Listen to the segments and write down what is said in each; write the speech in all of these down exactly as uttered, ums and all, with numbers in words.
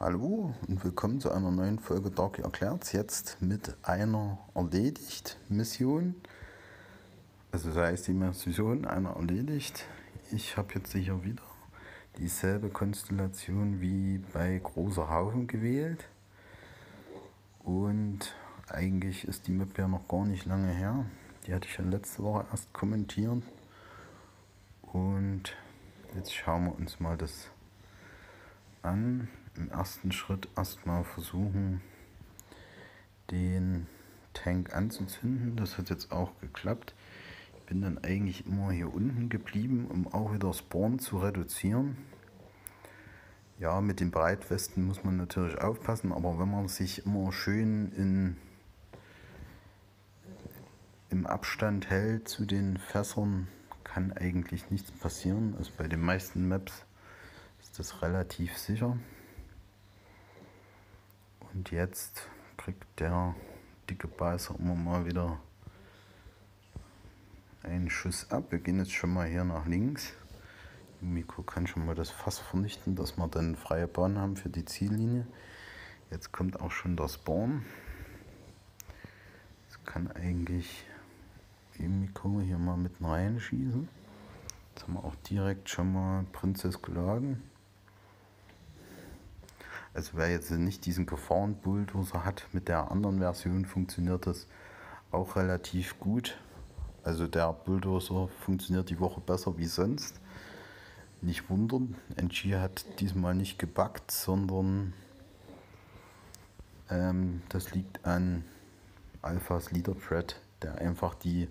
Hallo und willkommen zu einer neuen Folge Darky erklärt's. Jetzt mit einer Erledigt-Mission. Also das heißt die Mission einer erledigt. Ich habe jetzt hier wieder dieselbe Konstellation wie bei Großer Haufen gewählt. Und eigentlich ist die Map ja noch gar nicht lange her. Die hatte ich ja letzte Woche erst kommentiert. Und jetzt schauen wir uns mal das an. Im ersten Schritt erstmal versuchen, den Tank anzuzünden. Das hat jetzt auch geklappt. Ich bin dann eigentlich immer hier unten geblieben, um auch wieder Spawn zu reduzieren. Ja, mit den Breitwesten muss man natürlich aufpassen, aber wenn man sich immer schön in, im Abstand hält zu den Fässern, kann eigentlich nichts passieren. Also bei den meisten Maps ist das relativ sicher. Und jetzt kriegt der dicke Beißer immer mal wieder einen Schuss ab. Wir gehen jetzt schon mal hier nach links. Mikro kann schon mal das Fass vernichten, dass wir dann freie Bahn haben für die Ziellinie. Jetzt kommt auch schon der Spawn. Jetzt kann eigentlich Mikro hier mal mitten reinschießen. Jetzt haben wir auch direkt schon mal Prinzess geladen. Also wer jetzt nicht diesen Gefahrenbulldozer hat, mit der anderen Version funktioniert das auch relativ gut. Also der Bulldozer funktioniert die Woche besser wie sonst. Nicht wundern, N G hat diesmal nicht gebuggt, sondern ähm, das liegt an Alphas Leader Thread, der einfach die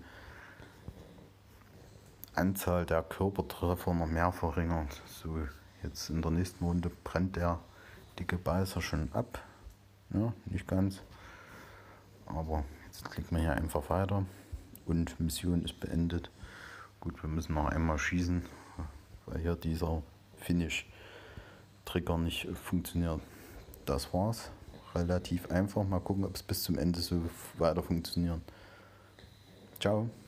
Anzahl der Körpertreffer noch mehr verringert. So, jetzt in der nächsten Runde brennt der dicke Beißer schon ab. Ja, nicht ganz. Aber jetzt klicken wir hier einfach weiter. Und Mission ist beendet. Gut, wir müssen noch einmal schießen, weil hier dieser Finish-Trigger nicht funktioniert. Das war's. Relativ einfach. Mal gucken, ob es bis zum Ende so weiter funktioniert. Ciao.